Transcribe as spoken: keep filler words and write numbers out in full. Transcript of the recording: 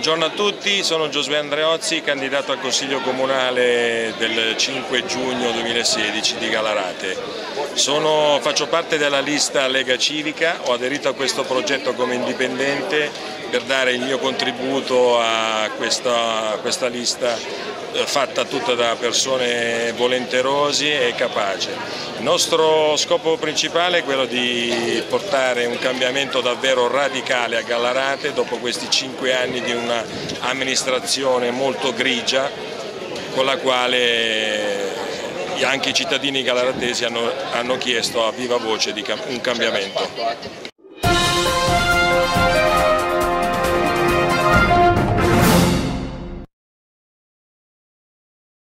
Buongiorno a tutti, sono Giosuè Andreozzi, candidato al Consiglio Comunale del cinque giugno duemilasedici di Gallarate. Sono, faccio parte della lista Lega Civica, ho aderito a questo progetto come indipendente per dare il mio contributo a questa, a questa lista fatta tutta da persone volenterosi e capaci. Il nostro scopo principale è quello di portare un cambiamento davvero radicale a Gallarate dopo questi cinque anni di un'amministrazione molto grigia con la quale anche i cittadini gallaratesi hanno, hanno chiesto a viva voce di un cambiamento.